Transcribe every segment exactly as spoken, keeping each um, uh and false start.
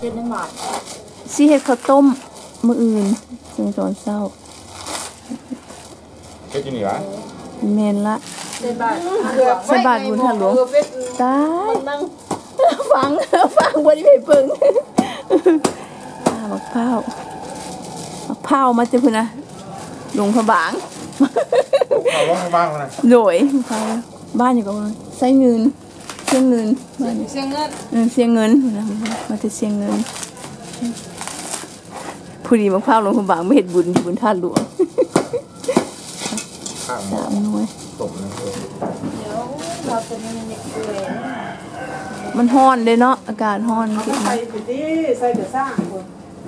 เจ็ดน้ำบาทซีเห็ดข้าวต้มมื้ออื่นซึ่งตอนเช้าเฮ็ดอยู่นี่วะแม่นละใส่บาทใส่บาทบุญท่านหลวงตายฟังฟังบ่ได้ไปเบิ่งมะพร้าวมะพร้าวมาจะพุ่นนะหลวงพระบางเอาลงบ้างนะโดยบ้านอยู่กับไส้เงินเสียงเงินบ้านเสียงเงินเออเสียงเงินนะมาจะเสียงเงินผู้ดีมะพร้าวหลวงพระบางไม่เห็นบุญบุญท่านหลวงข้างสามหน่วยตกนะเดี๋ยวเราเป็นยังไงเลยมันฮ้อนเลยเนาะอากาศฮ้อนใส่ไปดิใส่กระซ่างคน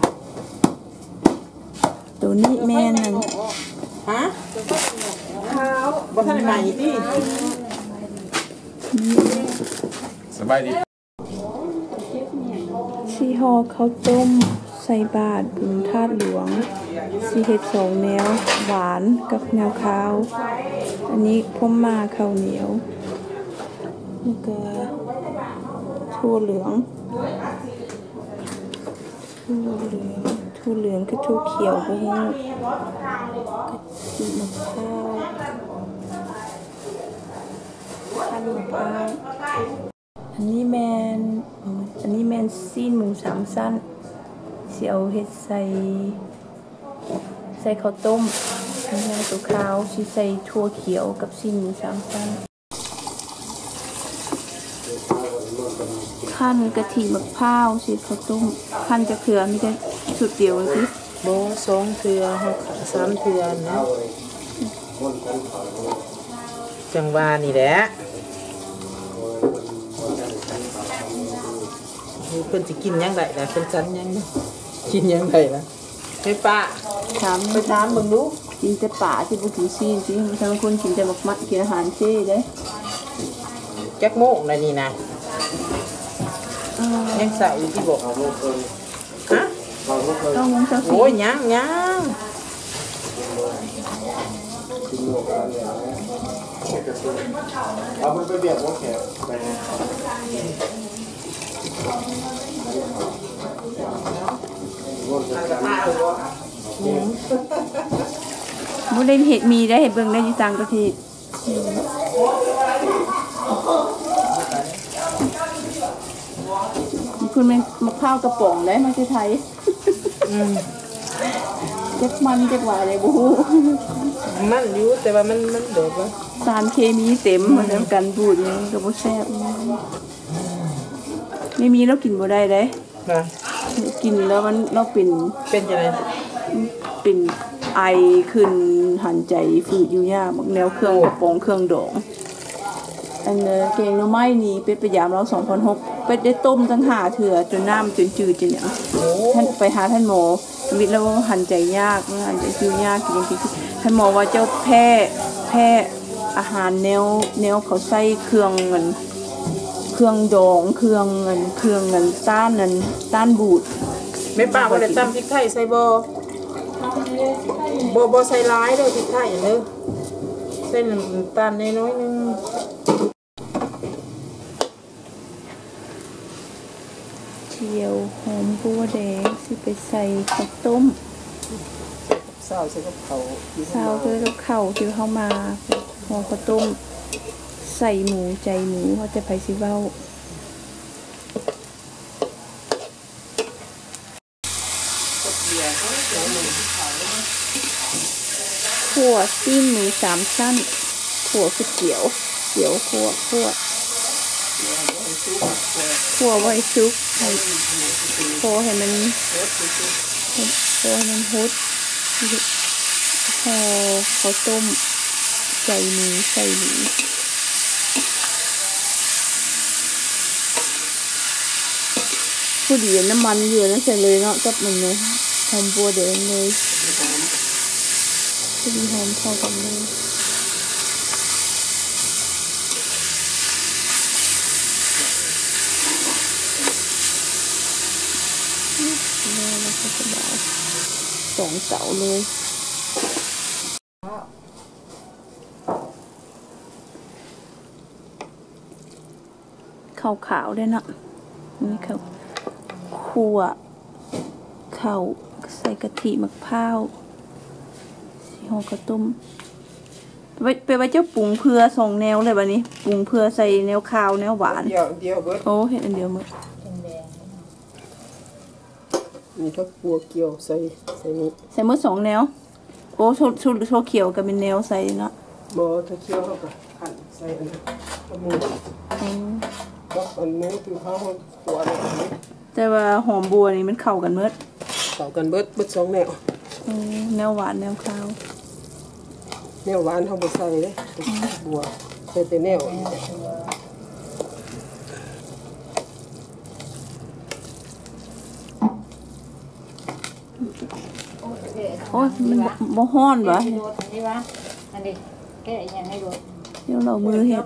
ตัวนี้แม่นั่นฮะข้าวบะท่านไหนดิสบายดีซีฮอข้าวต้มใส่บาตรบุญธาตุหลวงซีเห็ดสองแนวหวานกับแนวข้าวอันนี้พ่มมาข้าวเหนียวแล้วก็ถั่วเหลืองถั่วเหลืองถั่วเหลืองคือถั่วเขียวก็ให้กะทิมะพร้าวขั้นมะพร้าวอันนี้แมนอันนี้แมนซีนหมูสามสั้นเสียวเห็ดใส่ใส่ข้าวต้มอันนี้ตัวขาวชีใส่ถั่วเขียวกับซีนหมูสามสั้นขั้นกะทิมะพร้าวชีข้าวต้มขั้นจะเขือมีแต่สุดเดียวสิโบสองเถื่อหกสามเถื่อนะจังหวานี่แหละเพิ่นสิกินยังไงล่ะเพิ่นจันยังกินยังไงล่ะไปป้าถามไปถามมึงรู้กินแต่ป่าที่บุกินซีนสิบางคนกินแต่หมกมัดกินอาหารเช่เด้จักโมกนะนี่นะยังใส่อยู่ที่บอกฮะต้องมองสักโอ้ยยังยังเอามันไปเบียดว่าแขกไปบุได้เห็ดมีได้เห็ดเบิ่งได้อยู่ต่างประเทศคุณเป็นมะพร้าวกระป๋องได้มาที่ไทยเจ็บมันเจ็บหวานเลยบูฮูมันอยู่แต่ว่ามันมันเดือดวะสารเคมีเต็มมันแล้วกันบูดนี่ก็บ่แซ่บไม่มีแล้วกินบ่ได้เลยกินแล้วมันเราเป็นเป็นยังไงเป็นไอขึ้นหันใจฝืดอยู่ยากแนวเครื่องกระป๋องเครื่องดองอันเก่งน้ำไม้นี่เป็ดไปยามเราสองพันหกเป็ดได้ต้มตั้งหาเถื่อจนน้ำจนจืดจนอย่างท่านไปหาท่านหมอวิทย์แล้วหันใจยากหันใจคิวยากจริงๆท่านหมอว่าเจ้าแพ้แพ้อาหารแนวแนวเขาใส่เครื่องเงินเครื่องดองเครื่องเงินเครื่องเงินต้านเงินต้านบูดไม่ป้าว่าจะตำพริกไทยใส่โบโบโบใส่ร้ายเลยพริกไทยอย่างนี้ใส่น้ำตาลน้อยนึงเจียวหอมบัวแดงสิไปใส่ข้าวต้มเศร้าใส่กับเขาเศร้าใส่กับข้าวที่เข้ามาห่อข้าวต้มใส่หมูใจหมูเขาจะไปซิเว้าขั่วซีนหมูสามชั้นขั่วคือเขียวเขียวขั่วขั่วขั่วไว้ซุกให้โคให้มันโคให้มันฮดพอเขาต้มใจหมูใส่หมูผู้ดีน้ำมันเยอะนั่นใส่เลยเนาะจับมันเลยหอมบัวเดี๋ยวเลยผู้ดีหอมพอกันเลยแล้วก็จะได้สองเสาเลยขาวๆด้วยนะนี่ครับขคั่วข้าวใส่กะทิมะพร้าวสีห่อข้าวต้มไปไปไว้เจ้าปรุงเพื่อสองแนวเลยบัดนี้ปรุงเพื่อใส่แนวข้าวแนวหวานเดียวเดียวเบิดโอ้เห็ดอันเดียวหมดมีผักบัวเกี่ยวใส่ใส่นี้ใส่หมดสองแนวโอ้ชุดชุดโชเขียวกับเป็นแนวใส่เนาะบ่ถ้าเคี่ยวเฮาก็หั่นใส่อันนี้กับหมูอืมกับอันนี้คือข้าวหัวอะไรนี้แต่ว่าหอมบัวนี่มันเข้ากันหมดเข้ากันเบิดเบิดสองแนวอืมแนวหวานแนวข้าวแนวหวานเฮาบ่ใส่เด้บัวใส่แต่แนวโอ้ยมันบ่บ่ฮ้อนวะรถนี่วะอันนี้แค่ยังให้รถเดี๋ยวเรามือเฮ็ด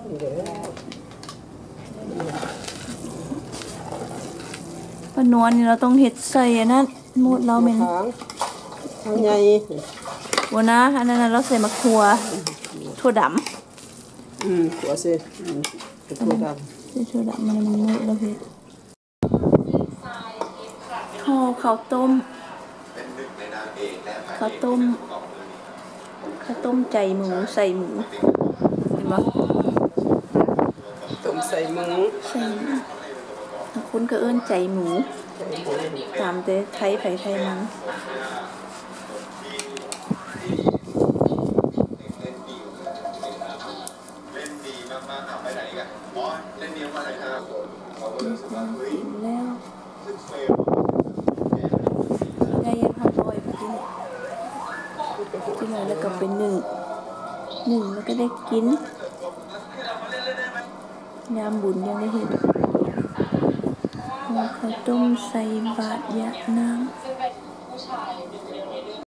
ปลานวลนี่เราต้องเฮ็ดใส่อันนั้นหมดเราแม่นทางทางใหญ่บ่นะอันนั้นน่ะเราใส่มะขัวถั่วดำอืมขัวเส้นอืมเป็นถั่วดำใส่ถั่วดำมันมันหมดเราเฮ็ดห่อข้าวต้มข้าวต้มข้าวต้มใจหมูใส่หมูเห็นบ่ต้มใส่หมูใส่หมูบางคนก็เอิ้นใจหมู ตามแต่ไทยไผไทยมันกินแล้วได้ยังทำบ่อยไปกินกินเลยแล้วก็เป็นหนึ่งหนึ่งแล้วก็ได้กินยามบุญยังได้เห็นข้าวต้มใส่บาตรยะน้ำ